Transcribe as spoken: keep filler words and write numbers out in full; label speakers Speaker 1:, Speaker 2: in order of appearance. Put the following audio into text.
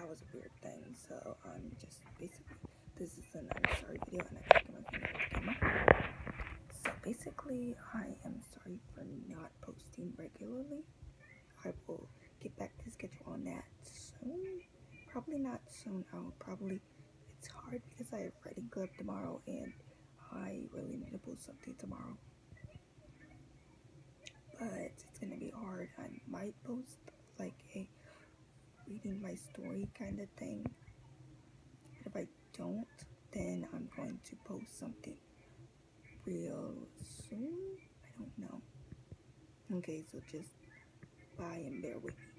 Speaker 1: that was a weird thing. So I'm just basically, this is an I'm sorry video, and I got my finger on the camera. So basically, I am sorry for not posting regularly. I will get back to schedule on that soon. Probably not soon. I'll probably, it's hard because I have writing club tomorrow, and I really need to post something tomorrow. But it's gonna be hard. I might post like a reading my story kind of thing. But if I don't, then I'm going to post something real soon. I don't know. Okay, so just bye and bear with me.